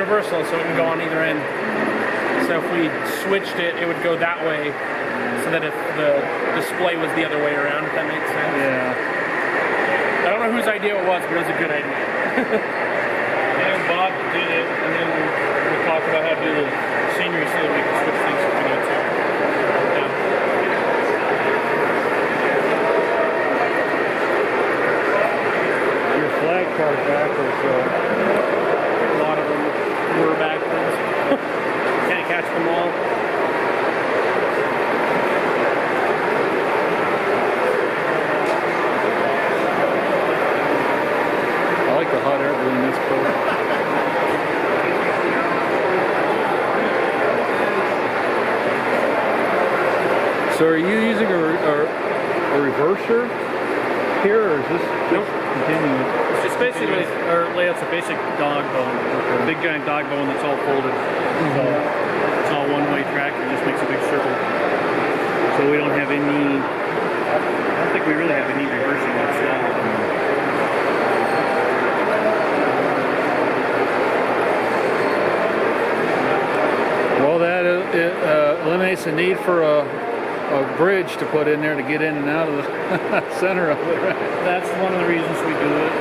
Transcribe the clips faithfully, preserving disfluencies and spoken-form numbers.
universal, so it can go on either end. So if we switched it, it would go that way, so that if the display was the other way around, if that makes sense. Yeah. I don't know whose idea it was, but it was a good idea. And Bob did it, and then we talked about how to do the scenery so that we can switch things if we need to. Yeah. Your flag card backwards, so A lot of them were backwards. Can't catch them all. I like the hot air balloon this cool. So are you using a, a, a reverser here, or is this Nope. continuing? It's just basically, our layout's a basic dog bone, a big giant dog bone that's all folded. So it's all one-way track, it just makes a big circle. So we don't have any, I don't think we really have any reversing whatsoever. Well, that uh, it, uh, eliminates the need for a, a bridge to put in there to get in and out of the center of it. Right? That's one of the reasons we do it.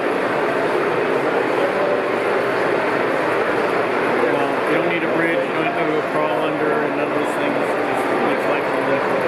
Well, you don't need a bridge, you don't have to go crawl under and none of those things. It just makes life a little easier.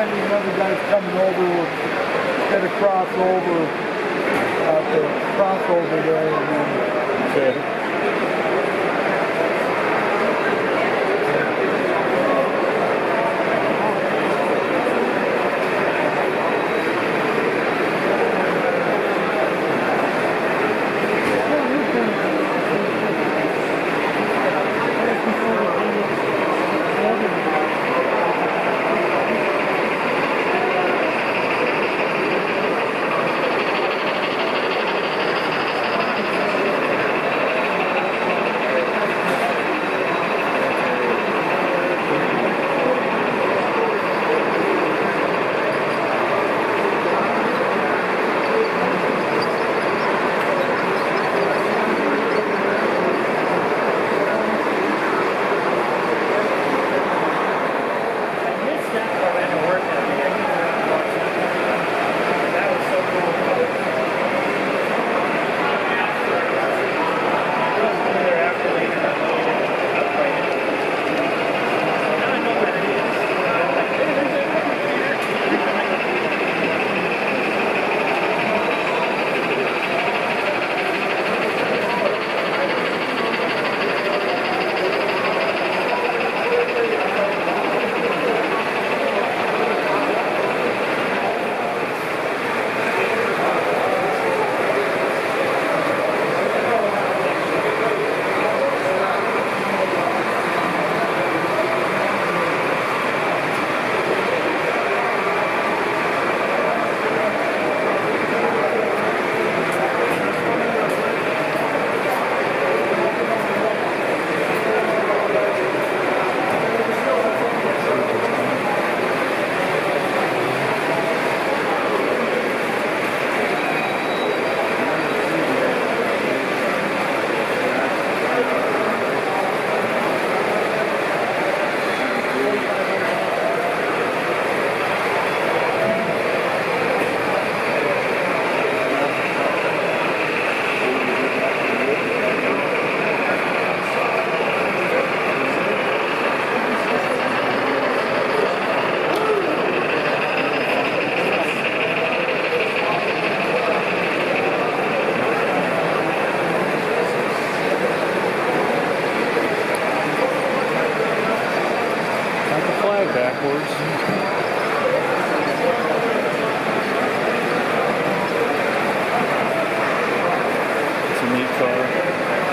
time these other guys coming over, we'll get a crossover at the crossover there, and then Okay. Backwards. It's a neat car.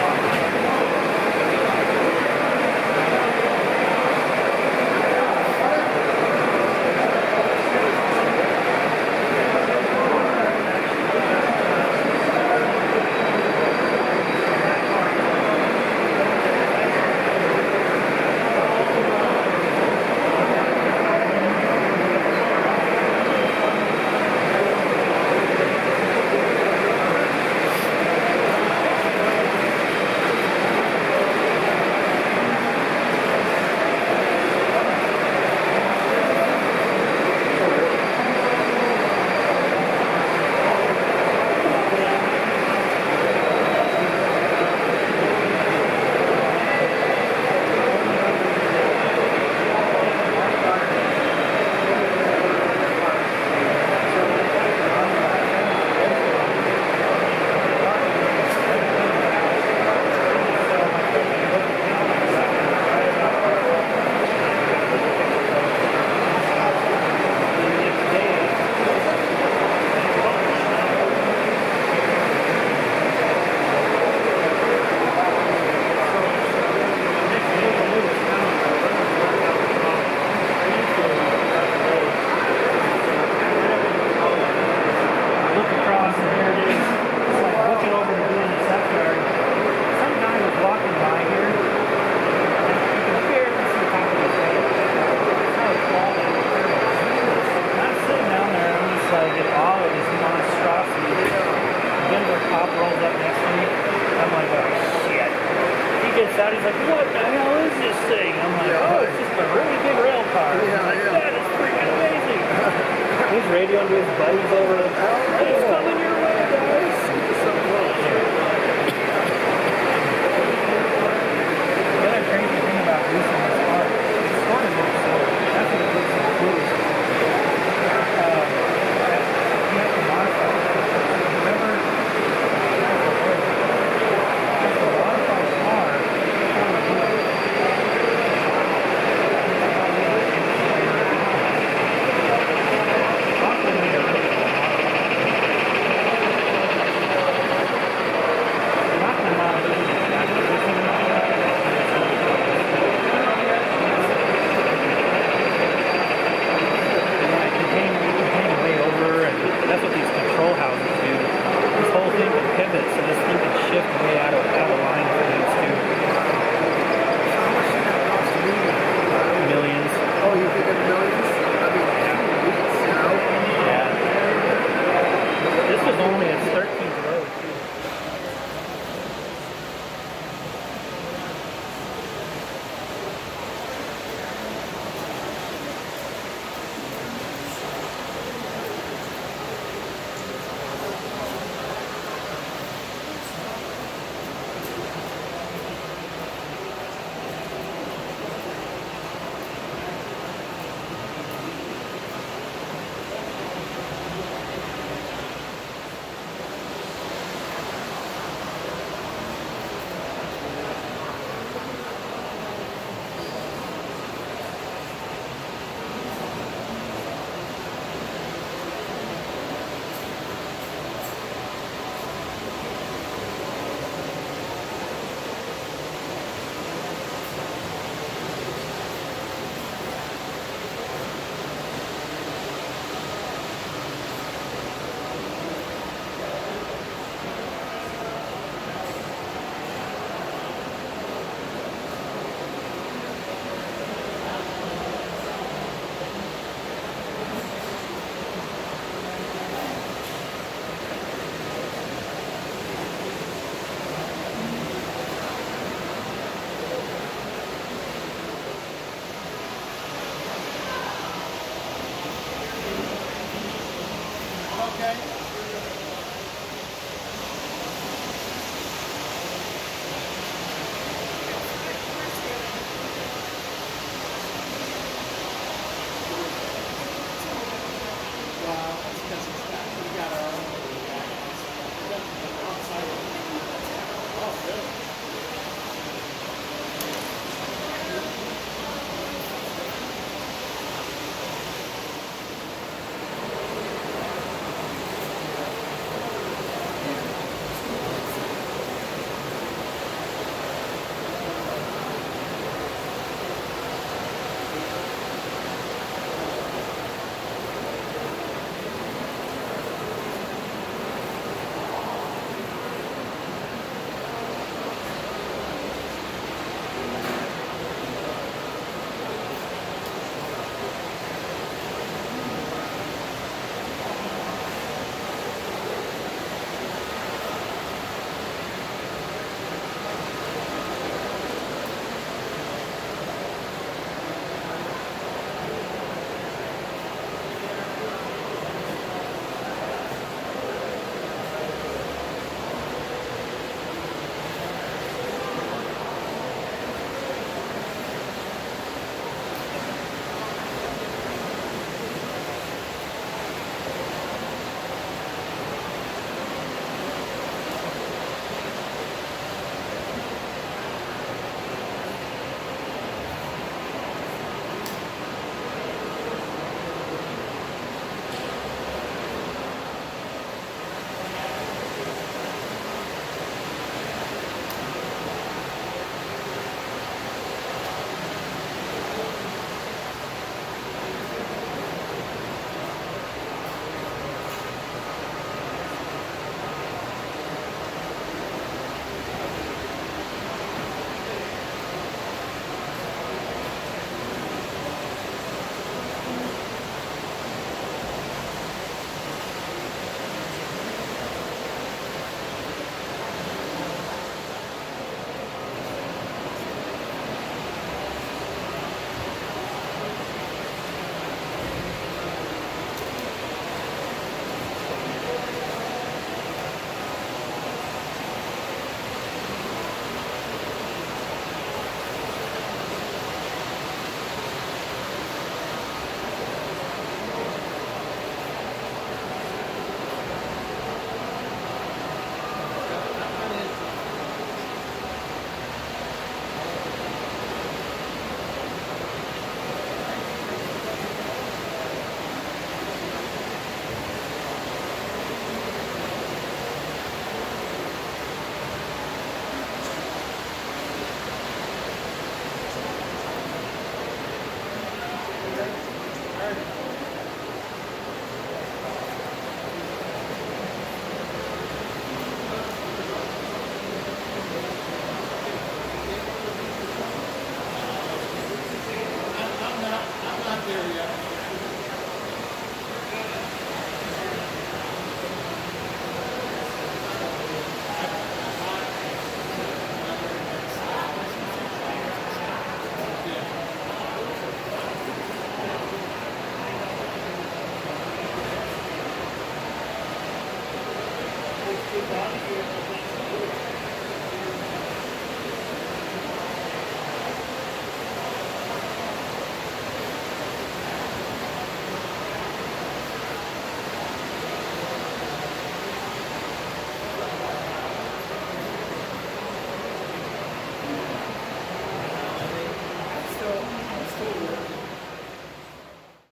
Out, he's like, what the hell is this thing? I'm like, Yeah, oh, right. it's just a really big rail car. Yeah, I'm like, yeah. that is freaking amazing. He's radioing to his buddies over. It's coming your